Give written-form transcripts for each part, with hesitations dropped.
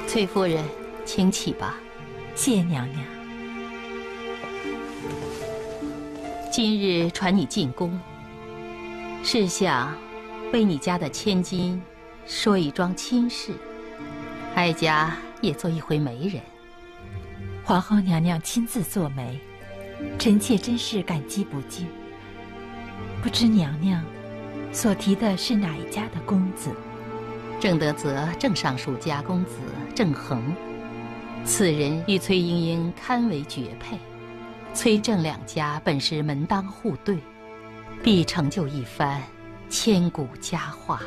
崔夫人，请起吧。 谢娘娘。 今日传你进宫，是想为你家的千金说一桩亲事，哀家也做一回媒人。 皇后娘娘亲自做媒，臣妾真是感激不尽。不知娘娘所提的是哪一家的公子？ 正德泽正尚书家公子郑恒，此人与崔莺莺堪为绝配。崔郑两家本是门当户对，必成就一番千古佳话。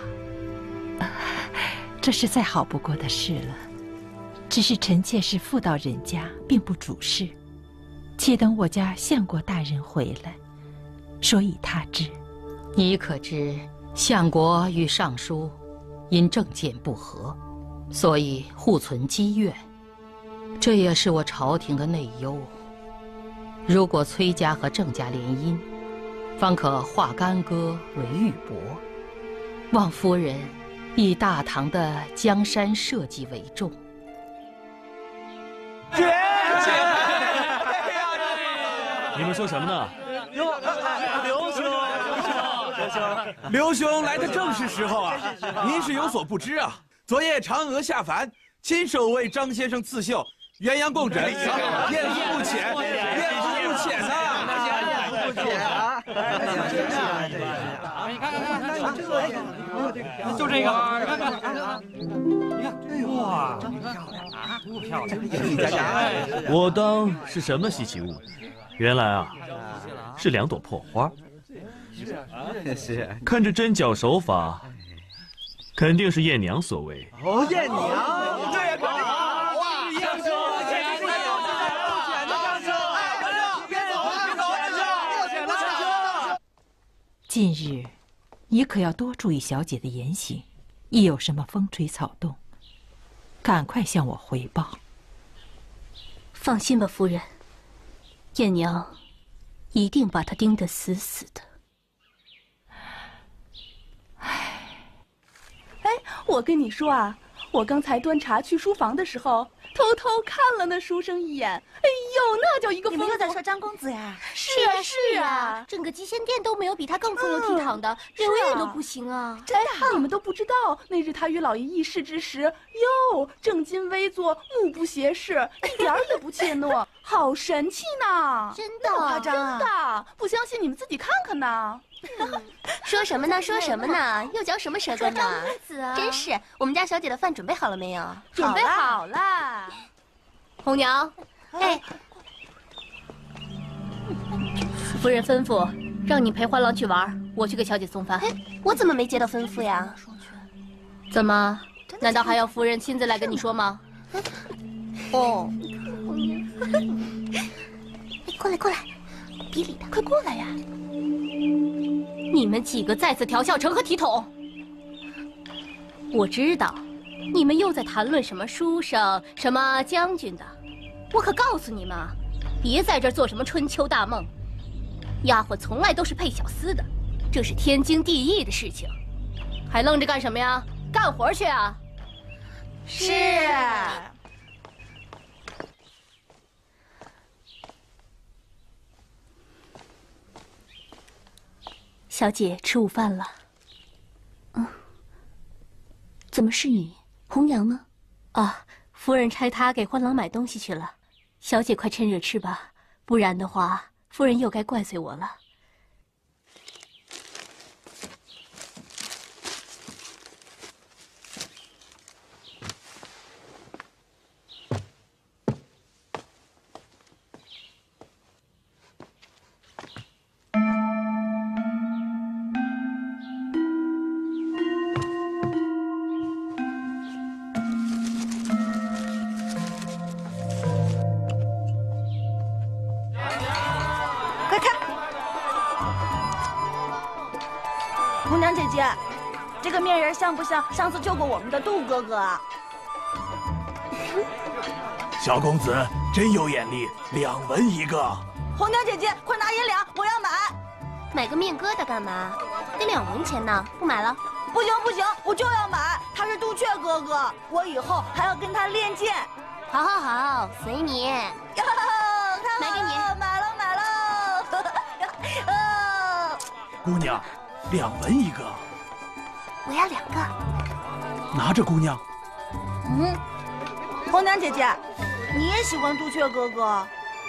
这是再好不过的事了。只是臣妾是妇道人家，并不主事，且等我家相国大人回来，说以他知。 你可知相国与尚书因政见不合，所以互存积怨，这也是我朝廷的内忧。如果崔家和郑家联姻，方可化干戈为玉帛。望夫人以大唐的江山社稷为重。 你们说什么呢？ 刘兄来的正是时候啊！您是有所不知啊，昨夜嫦娥下凡，亲手为张先生刺绣，鸳鸯共枕，艳福不浅，艳福不浅呐！ 你看，就这个，看看，哇，多漂亮！ 我当是什么稀奇物，原来啊，是2朵破花。看这针脚手法，肯定是艳娘所为。 哦，艳娘，对呀， 近日，你可要多注意小姐的言行，一有什么风吹草动，赶快向我回报。 放心吧，夫人，艳娘一定把她盯得死死的。 我跟你说啊，我刚才端茶去书房的时候，偷偷看了那书生一眼。哎呦，那叫一个风度！ 你们又在说张公子呀？ 是啊，整个集贤殿都没有比他更风流倜傥的，刘远都不行啊！ 真的，你们都不知道，那日他与老爷议事之时，哟，正襟危坐，目不斜视，一点也不怯懦，好神气呢！ 真的， 夸张啊！ 真的，不相信你们自己看看呢。 说什么呢？说什么呢？又嚼什么舌根呢？ 啊、 真是，我们家小姐的饭准备好了没有？ 准备好了。 红娘，哎，夫人吩咐让你陪欢郎去玩，我去给小姐送饭。 我怎么没接到吩咐呀？ 怎么？难道还要夫人亲自来跟你说吗？ 哦， 过来， 比里的， 快过来呀！ 你们几个再次调笑成何体统？我知道，你们又在谈论什么书生、什么将军的。我可告诉你们啊，别在这儿做什么春秋大梦。丫鬟从来都是配小厮的，这是天经地义的事情。还愣着干什么呀？干活去啊！ 是。 小姐吃午饭了。 怎么是你？红娘呢？ 啊，夫人差她给欢郎买东西去了。小姐快趁热吃吧，不然的话，夫人又该怪罪我了。 红娘姐姐，这个面人像不像上次救过我们的杜哥哥啊？ 小公子真有眼力，2文1个。 红娘姐姐，快拿银两，我要买。 买个面疙瘩干嘛？得2文钱呢，不买了。 不行不行，我就要买。他是杜鹃哥哥，我以后还要跟他练剑。 好好好，随你。 哟，买给你，买了。 姑娘，2文1个。 我要2个。 拿着，姑娘。 红娘姐姐，你也喜欢杜鹃哥哥？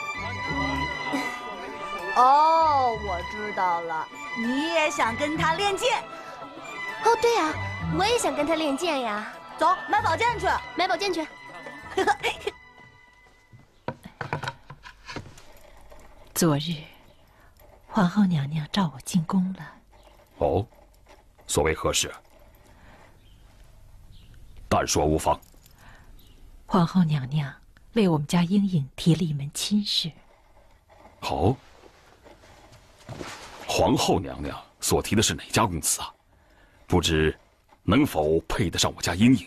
哦，我知道了，你也想跟他练剑。 哦，对啊，我也想跟他练剑呀。 走，买宝剑去。 买宝剑去。 昨日，皇后娘娘召我进宫了。 哦，所谓何事？但说无妨。 皇后娘娘为我们家英英提了一门亲事。 好，皇后娘娘所提的是哪家公子啊？不知能否配得上我家英英？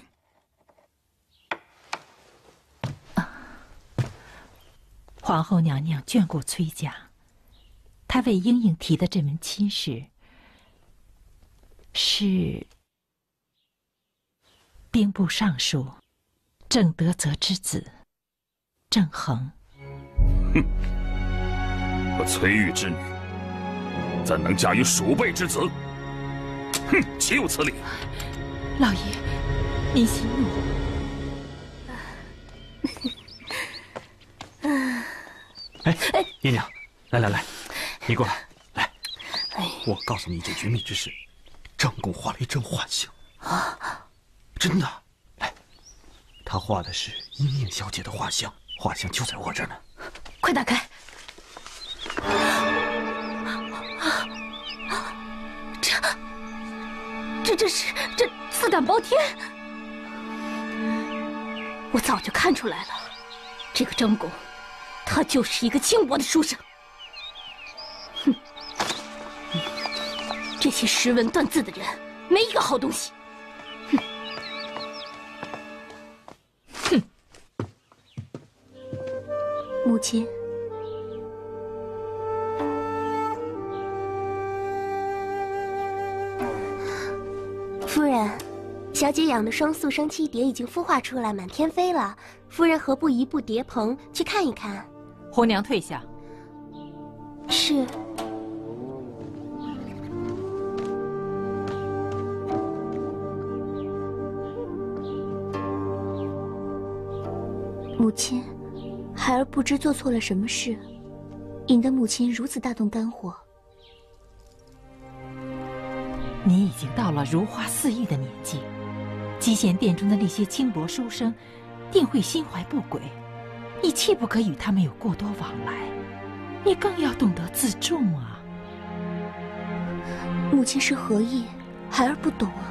皇后娘娘眷顾崔家，她为英英提的这门亲事是兵部尚书郑德泽之子郑恒。 哼，我崔玉之女怎能嫁与鼠辈之子？哼，岂有此理！ 老爷，您息怒。 哎，姨娘，来，你过来，来，我告诉你一件绝密之事，张公画了一张画像啊，真的，来，他画的是英英小姐的画像，画像就在我这儿呢， 快打开。这自胆包天！我早就看出来了，这个张公，他就是一个轻薄的书生。哼，这些识文断字的人，没一个好东西。哼！母亲。夫人，小姐养的双宿生七蝶已经孵化出来，满天飞了。夫人何不移步蝶棚去看一看？ 红娘退下。 是。母亲，孩儿不知做错了什么事，引得母亲如此大动肝火。 你已经到了如花似玉的年纪，集贤殿中的那些轻薄书生，定会心怀不轨，你切不可与他们有过多往来，你更要懂得自重啊！ 母亲是何意？孩儿不懂啊。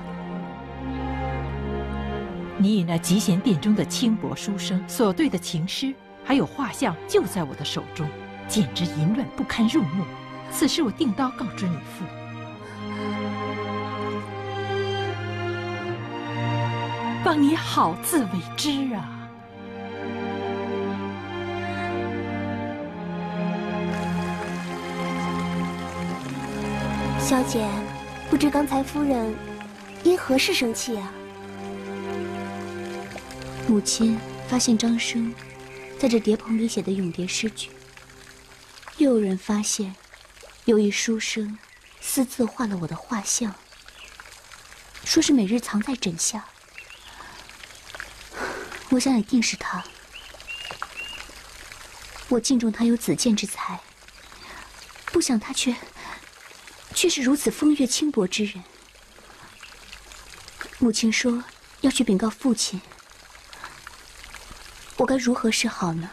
你与那集贤殿中的轻薄书生所对的情诗，还有画像，就在我的手中，简直淫乱不堪入目。此事我定当告知你父。望你好自为之啊！ 小姐，不知刚才夫人因何事生气啊？母亲发现张生在这蝶棚里写的咏蝶诗句，又有人发现有一书生私自画了我的画像，说是每日藏在枕下。我想一定是他。我敬重他有子建之才，不想他却是如此风月轻薄之人。母亲说要去禀告父亲，我该如何是好呢？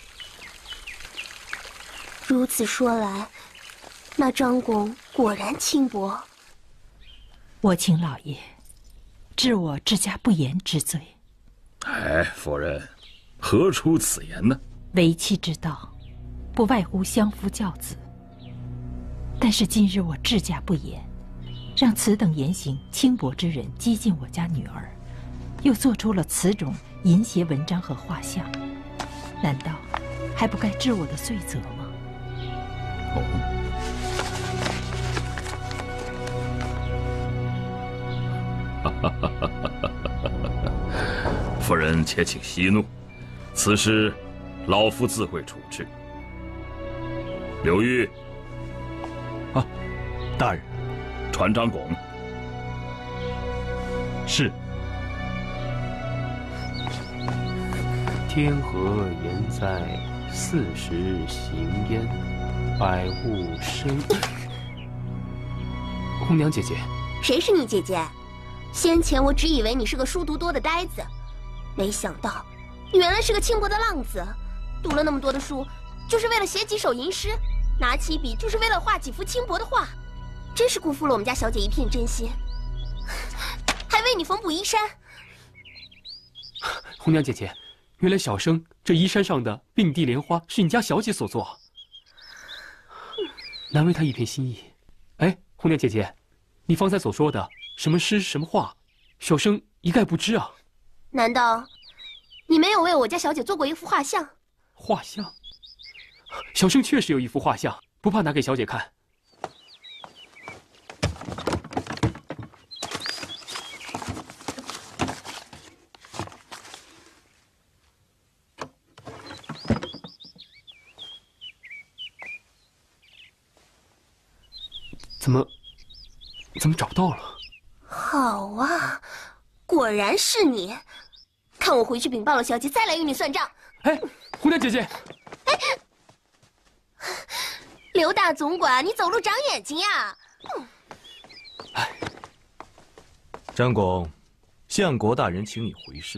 如此说来，那张公果然轻薄。 我请老爷治我治家不严之罪。 哎，夫人，何出此言呢？ 为妻之道，不外乎相夫教子。但是今日我治家不严，让此等言行轻薄之人激进我家女儿，又做出了此种淫邪文章和画像，难道还不该治我的罪责吗？ 夫人且请息怒，此事老夫自会处置。刘玉， 啊，大人， 传张拱。 是。 天河沿在40行焉，百物生。红娘姐姐， 谁是你姐姐？先前我只以为你是个书读多的呆子，没想到你原来是个轻薄的浪子。读了那么多的书，就是为了写几首吟诗，拿起笔就是为了画几幅轻薄的画，真是辜负了我们家小姐一片真心，还为你缝补衣衫。 红娘姐姐，原来小生这衣衫上的并蒂莲花是你家小姐所作，难为她一片心意。哎，红娘姐姐，你方才所说的什么诗什么画，小生一概不知啊。 难道你没有为我家小姐做过一幅画像？ 画像？小生确实有一幅画像，不怕拿给小姐看。怎么找不到了？ 好啊，果然是你！看我回去禀报了小姐，再来与你算账。 哎，红娘姐姐， 哎，刘大总管，你走路长眼睛呀！ 哎，张拱，相国大人请你回师。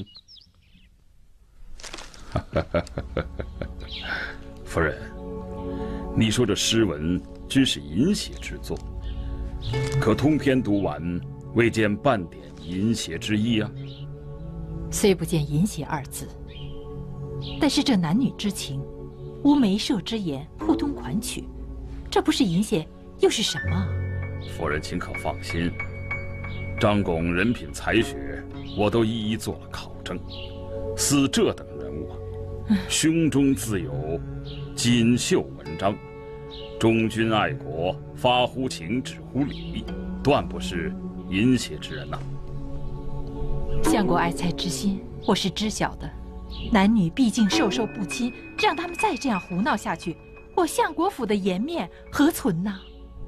夫人，你说这诗文均是淫邪之作。可通篇读完，未见半点淫邪之意啊！ 虽不见淫邪二字，但是这男女之情，无媒妁之言，互通款曲，这不是淫邪又是什么？ 夫人请可放心，张拱人品才学，我都一一做了考证。似这等人物啊，胸中自有锦绣文章。忠君爱国，发乎情，止乎礼，断不是淫邪之人呐。 相国爱才之心，我是知晓的。男女毕竟授受不亲，让他们再这样胡闹下去，我相国府的颜面何存呢？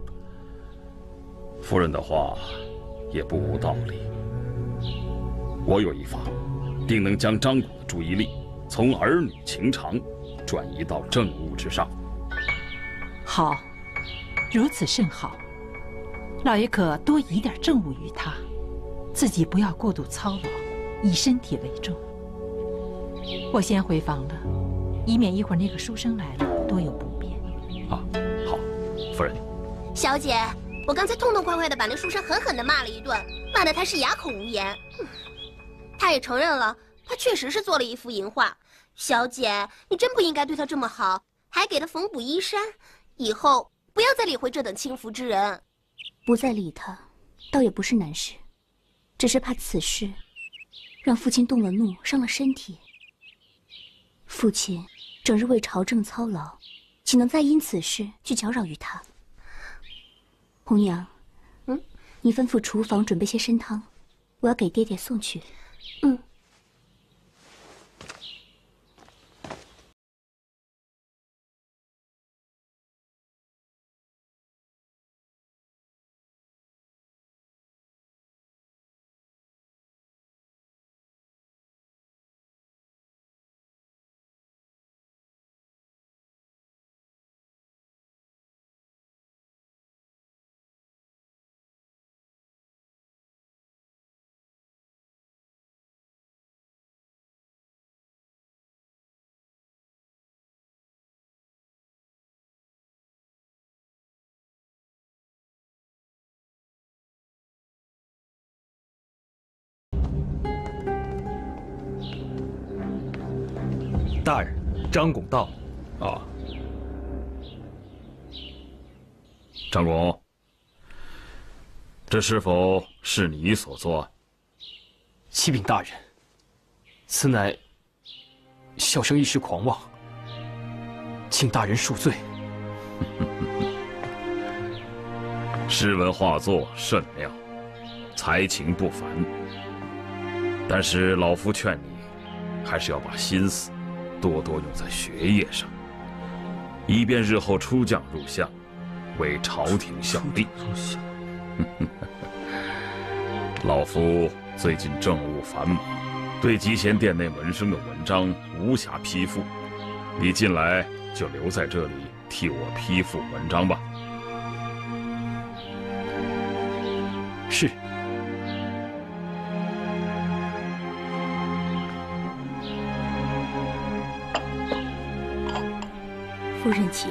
夫人的话也不无道理。我有一法，定能将张拱的注意力从儿女情长转移到政务之上。 好，如此甚好。老爷可多移点政务于他，自己不要过度操劳，以身体为重。我先回房了，以免一会儿那个书生来了多有不便。 啊，好，夫人。 小姐，我刚才痛痛快快地把那书生狠狠地骂了一顿，骂得他是哑口无言。他也承认了，他确实是做了一幅淫画。小姐，你真不应该对他这么好，还给他缝补衣衫。以后不要再理会这等轻浮之人。 不再理他，倒也不是难事，只是怕此事让父亲动了怒，伤了身体。父亲整日为朝政操劳，岂能再因此事去搅扰于他？红娘，你吩咐厨房准备些参汤，我要给爹爹送去。 大人，张拱到。 啊，张拱，这是否是你所做？ 启禀大人，此乃小生一时狂妄，请大人恕罪。 诗文画作甚妙， 才情不凡。但是老夫劝你，还是要把心思多多用在学业上，以便日后出将入相，为朝廷效力。老夫最近政务繁忙，对集贤殿内门生的文章无暇批复。你近来就留在这里替我批复文章吧。 是。 夫人请。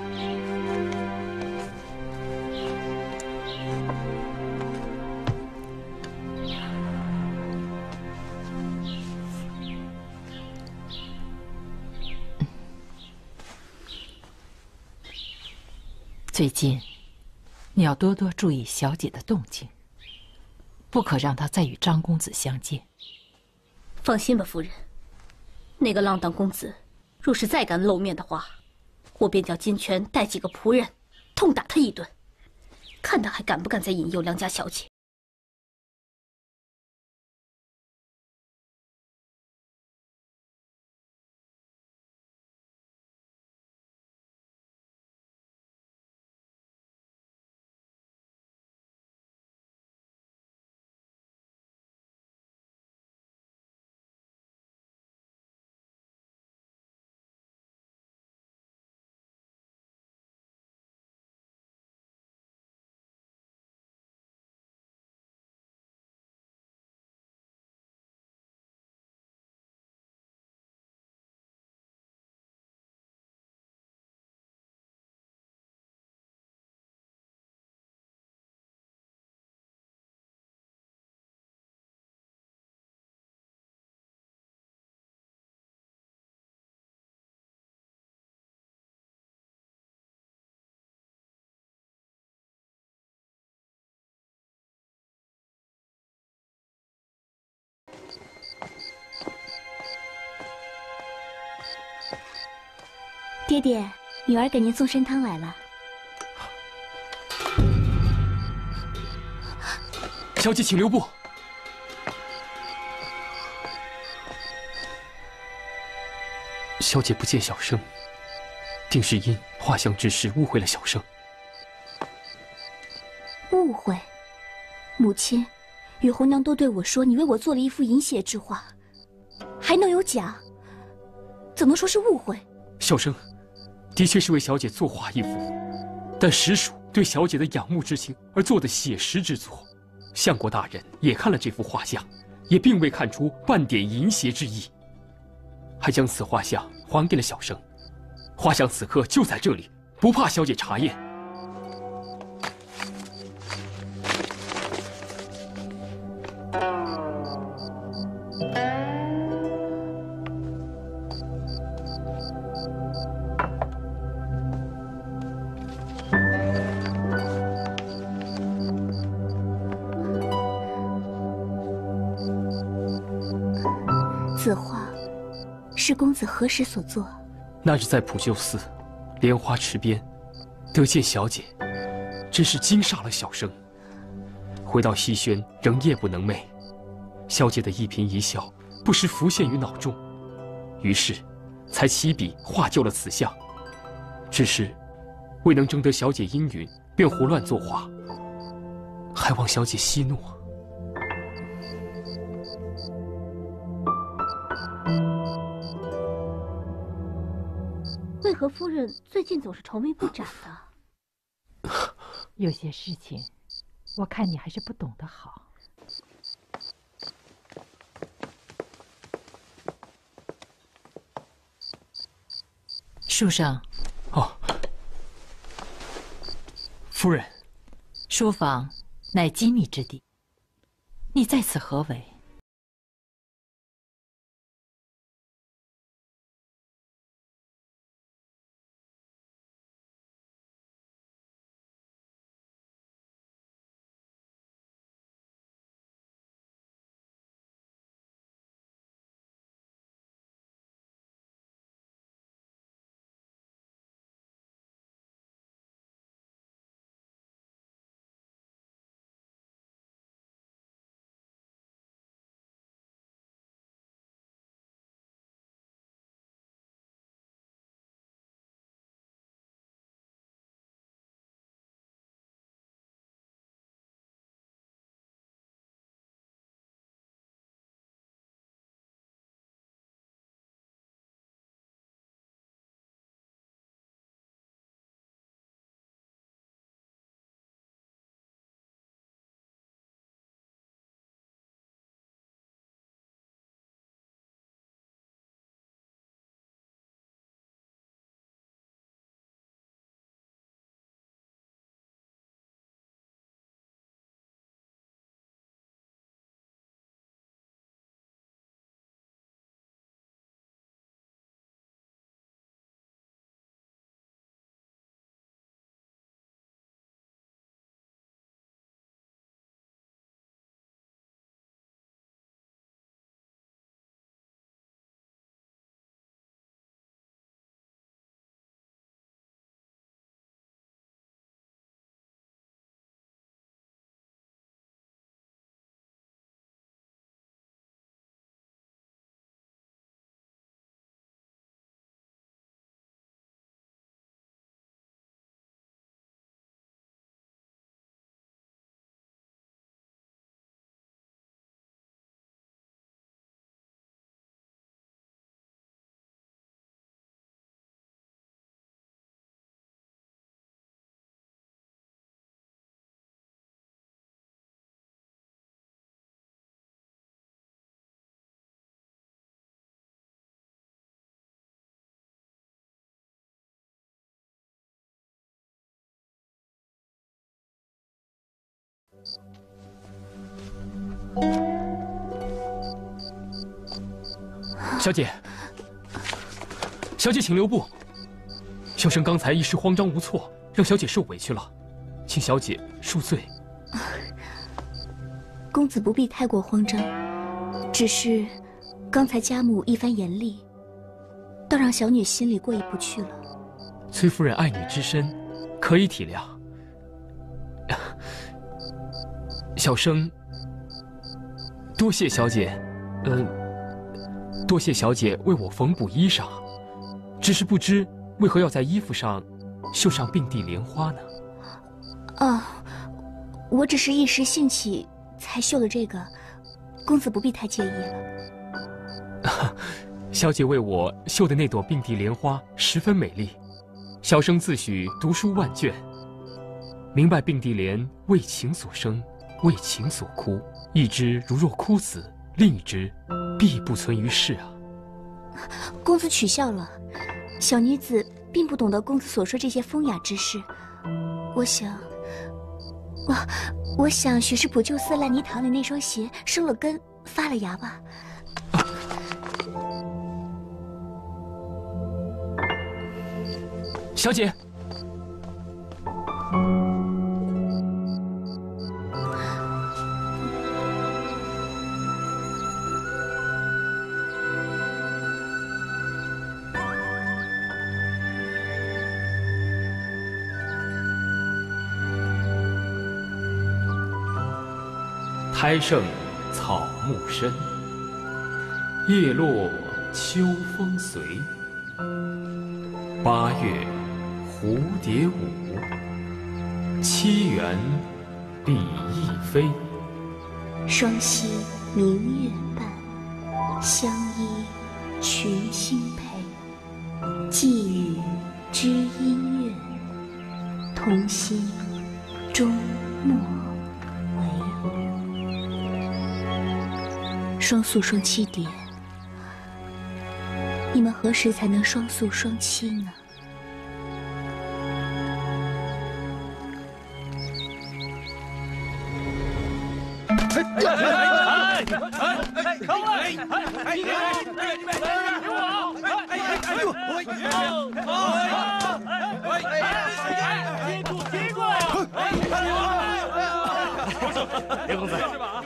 最近，你要多多注意小姐的动静，不可让她再与张公子相见。 放心吧，夫人。那个浪荡公子，若是再敢露面的话，我便叫金泉带几个仆人，痛打他一顿，看他还敢不敢再引诱良家小姐。 爹爹，女儿给您送参汤来了。 小姐，请留步。小姐不见小生，定是因画像之事误会了小生。 误会？母亲，雨红娘都对我说你为我做了一幅饮血之画，还能有假？怎能说是误会？ 小生的确是为小姐作画一幅，但实属对小姐的仰慕之情而做的写实之作。相国大人也看了这幅画像，也并未看出半点淫邪之意，还将此画像还给了小生。画像此刻就在这里，不怕小姐查验。 此画是公子何时所作？ 那日在普救寺莲花池边，得见小姐，真是惊煞了小生。回到西轩，仍夜不能寐，小姐的一颦一笑不时浮现于脑中，于是才起笔画就了此像。只是未能征得小姐应允，便胡乱作画，还望小姐息怒。 为何夫人最近总是愁眉不展的？ 有些事情，我看你还是不懂得好。书生。 哦，夫人。 书房乃机密之地，你在此何为？ 小姐，小姐请留步。小生刚才一时慌张无措，让小姐受委屈了，请小姐恕罪。 公子不必太过慌张，只是刚才家母一番严厉，倒让小女心里过意不去了。 崔夫人爱女之深，可以体谅。小生多谢小姐，多谢小姐为我缝补衣裳，只是不知为何要在衣服上绣上并蒂莲花呢？ 哦，我只是一时兴起才绣了这个，公子不必太介意了。 小姐为我绣的那朵并蒂莲花十分美丽，小生自诩读书万卷，明白并蒂莲为情所生，为情所枯，一枝如若枯死，另一枝必不存于世啊。 公子取笑了，小女子并不懂得公子所说这些风雅之事。我想许是普救寺烂泥塘里那双鞋生了根发了芽吧。 小姐，苔盛草木深，叶落秋风随。8月蝴蝶舞，7圆比翼飞。 双溪明月半，相依群星陪。寄语知音乐，同心终莫为。双宿双栖蝶，你们何时才能双宿双栖呢？ 刘公子，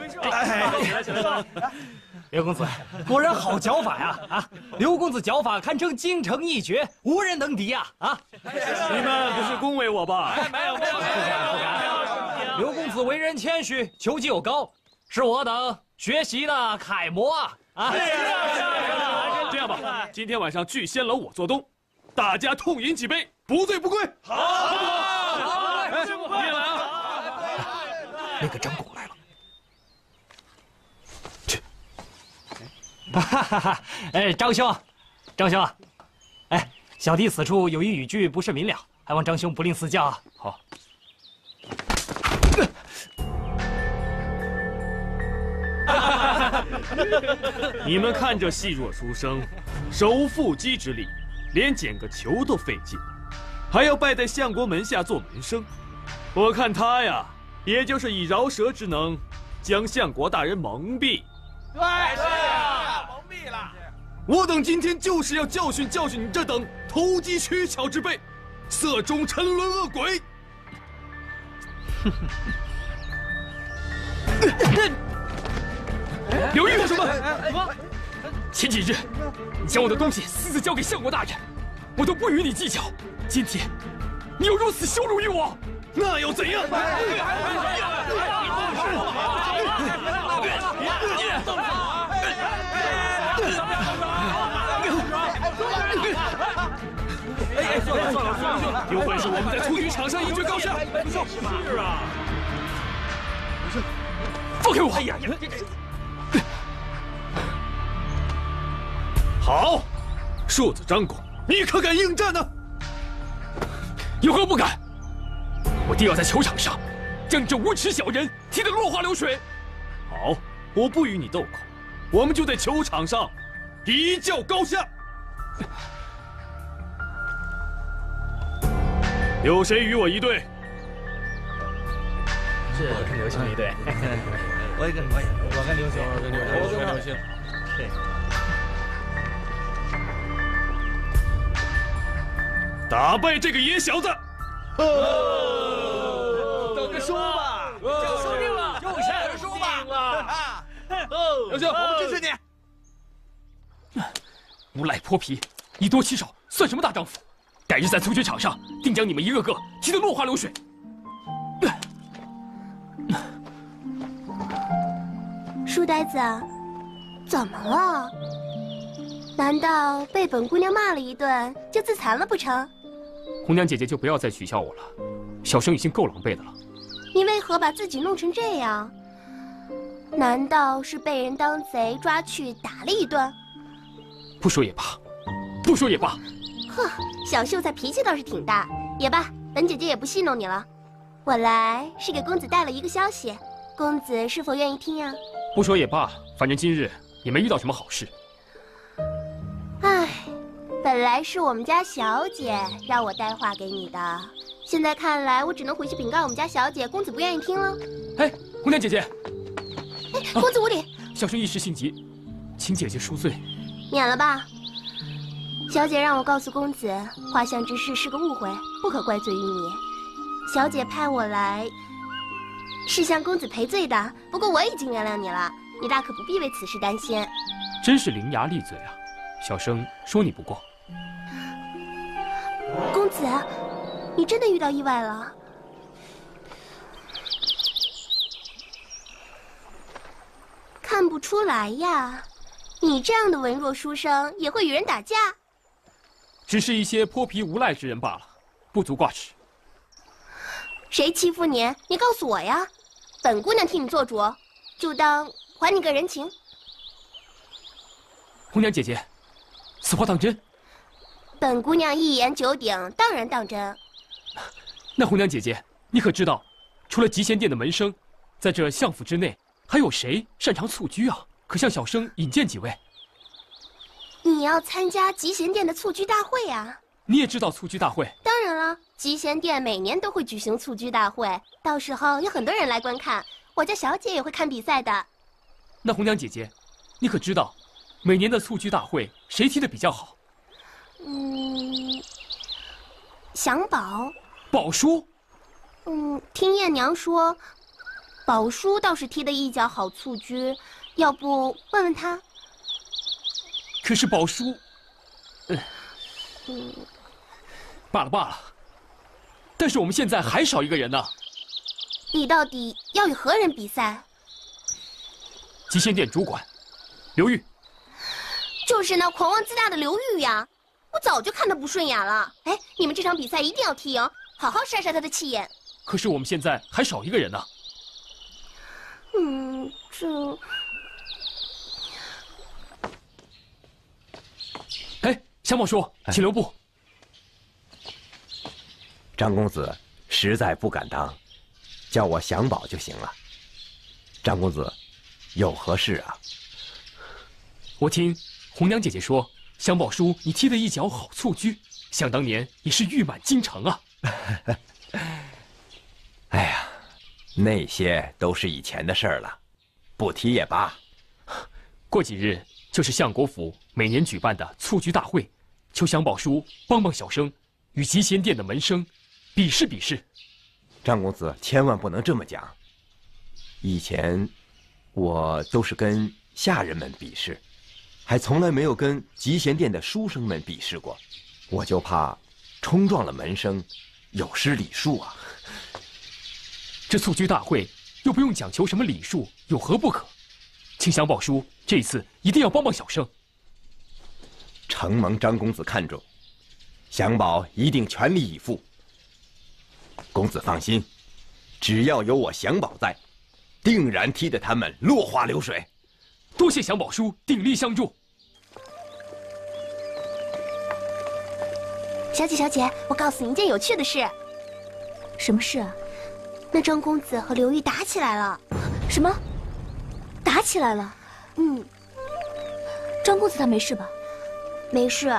刘公子，果然好脚法呀！啊，刘公子脚法堪称京城一绝，无人能敌呀！啊， 你们不是恭维我吧？ 没有，不敢。刘公子为人谦虚，球技又高，是我等学习的楷模啊！啊，是。 这样吧，今天晚上聚仙楼我做东，大家痛饮几杯，不醉不归。好，你也来啊！ 那个张拱来了。 哈哈哈！哎，张兄，哎，小弟此处有一语句不甚明了，还望张兄不吝赐教啊。 好。 你们看这细弱书生，手腹肌之力，连捡个球都费劲，还要拜在相国门下做门生。我看他呀，也就是以饶舌之能，将相国大人蒙蔽。 对，是啊，蒙蔽了。 我等今天就是要教训你这等投机取巧之辈，色中沉沦恶鬼。 刘毅做什么？前几日你将我的东西私自交给相国大人，我都不与你计较。今天你又如此羞辱于我， 那又怎样？算了，有本事我们在蹴鞠场上一决高下。是啊， 放开我！ 哎呀！好，庶子张拱，你可敢应战呢？ 有何不敢？我定要在球场上将你这无耻小人踢得落花流水。 好，我不与你斗口，我们就在球场上一较高下。有谁与我一队？ 是我跟刘兄一队。 我跟刘兄， 我跟刘星。对。 打败这个野小子。 等着说吧， 说定了， 就是说吧。 刘兄， 我们支持你。无赖泼皮，以多欺少，算什么大丈夫？改日在蹴鞠场上，定将你们一个个踢得落花流水。 书呆子，怎么了？难道被本姑娘骂了一顿就自残了不成？ 红娘姐姐就不要再取笑我了，小生已经够狼狈的了。 你为何把自己弄成这样？难道是被人当贼抓去打了一顿？ 不说也罢，不说也罢。 呵，小秀才脾气倒是挺大。也罢，本姐姐也不戏弄你了。我来是给公子带了一个消息，公子是否愿意听啊？ 不说也罢，反正今日也没遇到什么好事。 唉，本来是我们家小姐让我带话给你的，现在看来我只能回去禀告我们家小姐，公子不愿意听了。 哎，红娘姐姐。 哎，公子无礼。 小生一时性急，请姐姐恕罪。 免了吧。小姐让我告诉公子，画像之事是个误会，不可怪罪于你。小姐派我来，是向公子赔罪的。不过我已经原谅你了，你大可不必为此事担心。 真是伶牙俐嘴啊！小生说你不过。 公子，你真的遇到意外了？看不出来呀，你这样的文弱书生也会与人打架？ 只是一些泼皮无赖之人罢了，不足挂齿。 谁欺负你？你告诉我呀，本姑娘替你做主，就当还你个人情。 红娘姐姐，此话当真？ 本姑娘一言九鼎，当然当真。 那红娘姐姐，你可知道，除了集贤殿的门生，在这相府之内，还有谁擅长蹴鞠啊？可向小生引荐几位？ 你要参加集贤殿的蹴鞠大会啊？ 你也知道蹴鞠大会？ 当然了，集贤殿每年都会举行蹴鞠大会，到时候有很多人来观看，我家小姐也会看比赛的。 那红娘姐姐，你可知道，每年的蹴鞠大会谁踢得比较好？ 祥宝。 宝叔。 听燕娘说，宝叔倒是踢得一脚好蹴鞠，要不问问他？ 可是宝叔，罢了罢了。但是我们现在还少一个人呢。 你到底要与何人比赛？ 集贤殿主管，刘玉。 就是那狂妄自大的刘玉呀！我早就看他不顺眼了。哎，你们这场比赛一定要踢赢，好好晒晒他的气焰。 可是我们现在还少一个人呢。哎，祥宝叔，请留步。 张公子实在不敢当，叫我祥宝就行了。张公子，有何事啊？ 我听红娘姐姐说，祥宝叔你踢得一脚好蹴鞠，想当年也是誉满京城啊。 哎呀，那些都是以前的事儿了，不提也罢。 过几日就是相国府每年举办的蹴鞠大会，求祥宝叔帮帮小生，与集贤殿的门生比试比试。 张公子千万不能这么讲。以前我都是跟下人们比试，还从来没有跟集贤殿的书生们比试过，我就怕冲撞了门生，有失礼数啊。 这蹴鞠大会又不用讲求什么礼数，有何不可？请祥宝叔这次一定要帮帮小生。 承蒙张公子看重，祥宝一定全力以赴。公子放心，只要有我祥宝在，定然踢得他们落花流水。 多谢祥宝叔鼎力相助。 小姐，小姐，我告诉你一件有趣的事。 什么事啊？ 那张公子和刘玉打起来了。 什么？打起来了？张公子他没事吧？ 没事。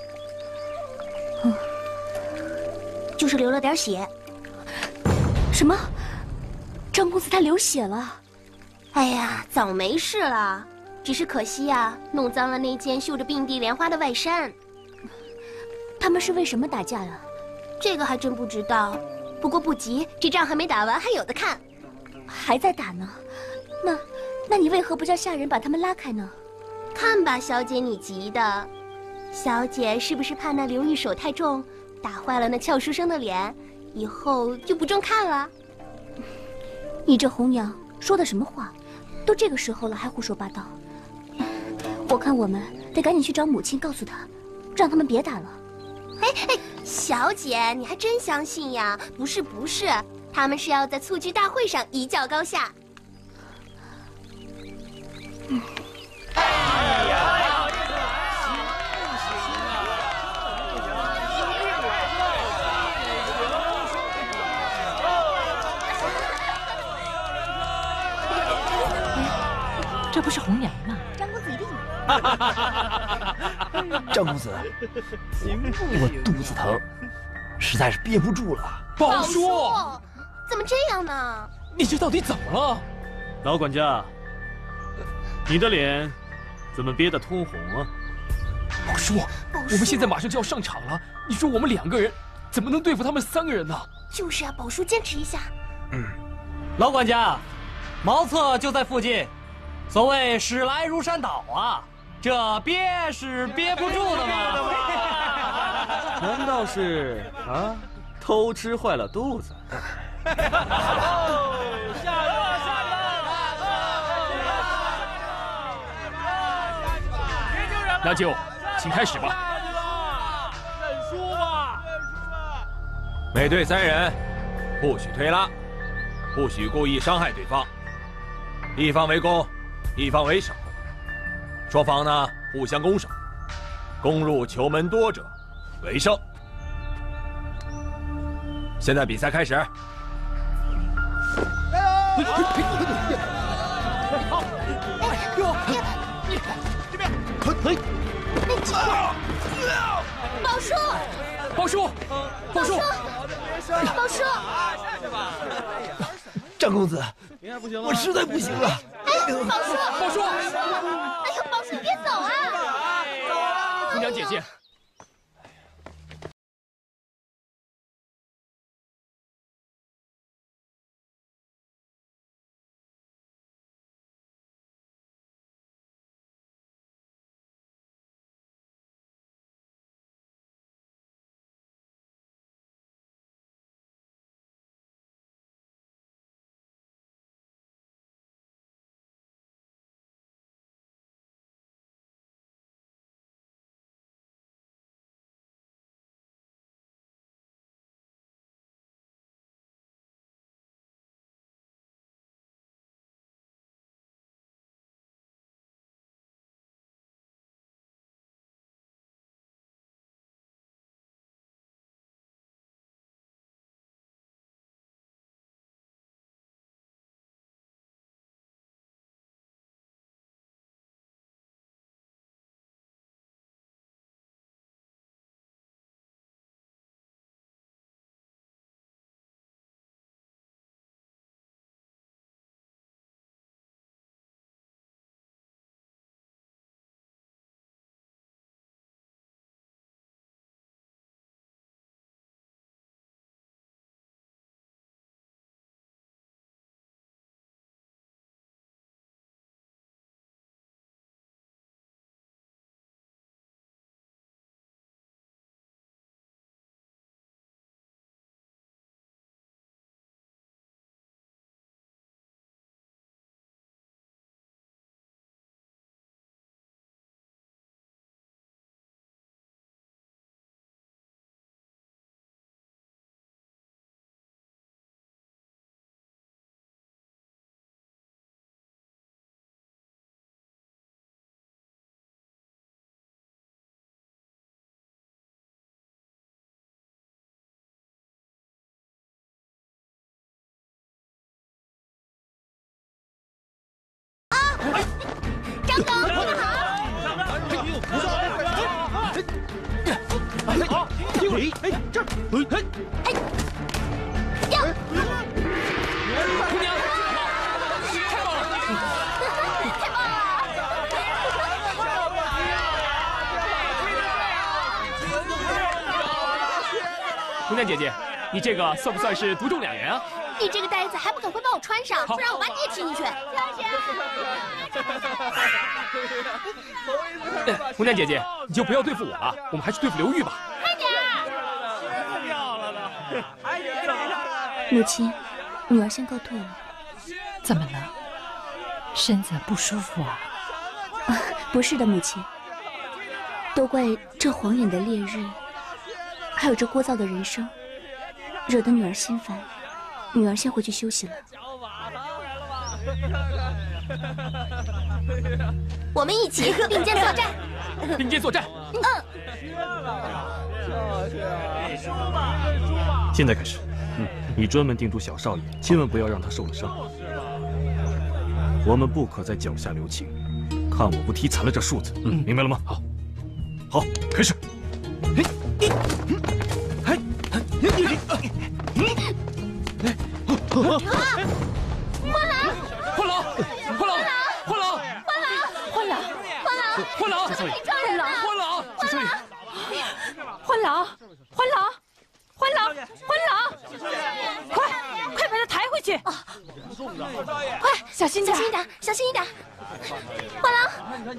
就是流了点血。 什么？张公子他流血了？ 哎呀，早没事了，只是可惜呀，弄脏了那件绣着并蒂莲花的外衫。 他们是为什么打架呀？ 这个还真不知道。不过不急，这仗还没打完，还有的看。 还在打呢？那你为何不叫下人把他们拉开呢？ 看吧，小姐，你急的。小姐是不是怕那刘玉手太重，打坏了那俏书生的脸，以后就不中看了？ 你这红娘说的什么话？都这个时候了还胡说八道。我看我们得赶紧去找母亲，告诉她，让他们别打了。 哎，小姐，你还真相信呀？不是，他们是要在蹴鞠大会上一较高下。 这不是红娘吗？ 张公子一定。 张公子，我肚子疼，实在是憋不住了。 宝叔，怎么这样呢？ 你这到底怎么了？ 老管家，你的脸怎么憋得通红啊？ 宝叔，我们现在马上就要上场了，你说我们2个人怎么能对付他们3个人呢？ 就是啊，宝叔坚持一下。 老管家，茅厕就在附近。所谓史来如山倒啊，这憋是憋不住的嘛。 难道是啊，偷吃坏了肚子？ 那就请开始吧。 认输吧！ 每队3人，不许推拉，不许故意伤害对方。一方为攻，一方为守，双方呢互相攻守，攻入球门多者为胜。现在比赛开始。 宝叔， 宝叔，宝叔， 宝叔， 张公子，我实在不行了。 哎，宝叔， 宝叔， 哎呦，宝叔你别走啊！ 红娘姐姐。 张总，你们好。 好，听我，哎，这儿， 哎，呀， 姑娘， 太棒了，太棒了！ 红娘姐姐，你这个算不算是独中2元啊？ 你这个呆子还不赶快帮我穿上，不然我把你也踢进去！ 红娘姐姐，你就不要对付我了，我们还是对付刘玉吧。 快点！ 母亲，女儿先告退了。 怎么了？身子不舒服啊？ 不是的，母亲。都怪这晃眼的烈日，还有这聒噪的人声，惹得女儿心烦。女儿先回去休息了。 我们一起并肩作战。 并肩作战。 现在开始，你专门叮嘱小少爷，千万不要让他受了伤。我们不可在脚下留情，看我不踢残了这树子。明白了吗？好，好，开始。 快把他抬回去！快，小心点， 小心一点，小心一点！花郎，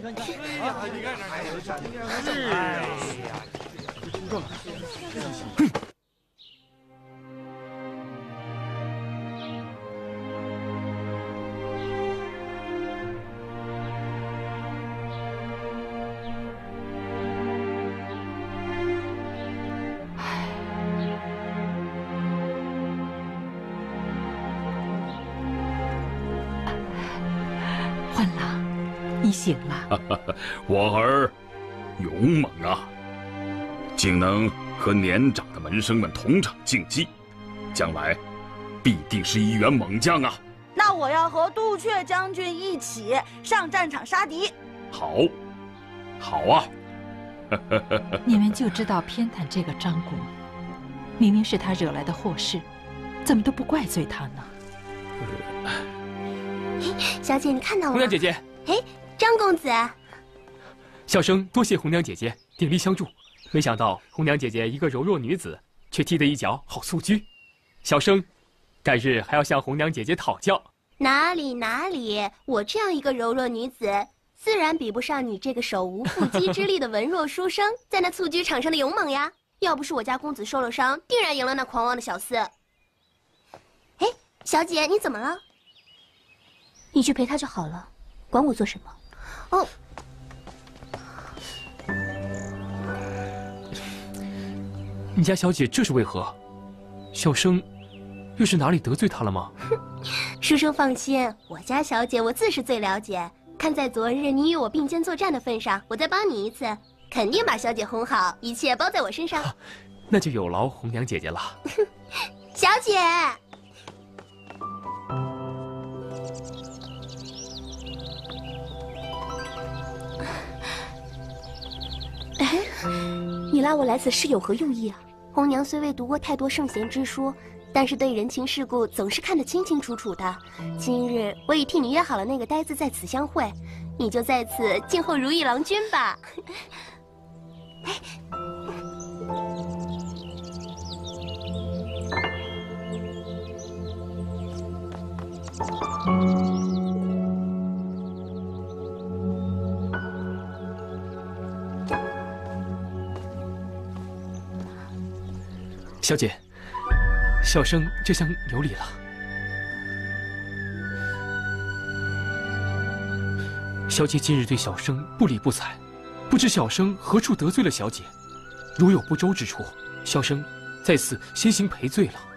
欢郎，你醒了。 我儿勇猛啊，竟能和年长的门生们同场竞技，将来必定是一员猛将啊！ 那我要和杜阙将军一起上战场杀敌。 好，好啊！ 你们就知道偏袒这个张公，明明是他惹来的祸事，怎么都不怪罪他呢？ 小姐，你看到了吗？ 红娘姐姐， 哎，张公子， 小生多谢红娘姐姐鼎力相助，没想到红娘姐姐一个柔弱女子，却踢得一脚好蹴鞠。小生改日还要向红娘姐姐讨教。 哪里哪里，我这样一个柔弱女子，自然比不上你这个手无缚鸡之力的文弱书生在那蹴鞠场上的勇猛呀！要不是我家公子受了伤，定然赢了那狂妄的小厮。哎，小姐，你怎么了？ 你去陪他就好了，管我做什么？ 哦， 你家小姐这是为何？小生又是哪里得罪她了吗？ 书生放心，我家小姐我自是最了解。看在昨日你与我并肩作战的份上，我再帮你一次，肯定把小姐哄好，一切包在我身上。 那就有劳红娘姐姐了。 小姐。 你拉我来此是有何用意啊？ 红娘虽未读过太多圣贤之书，但是对人情世故总是看得清清楚楚的。今日我已替你约好了那个呆子在此相会，你就在此静候如意郎君吧。 小姐，小生这厢有礼了。小姐今日对小生不理不睬，不知小生何处得罪了小姐？如有不周之处，小生在此先行赔罪了。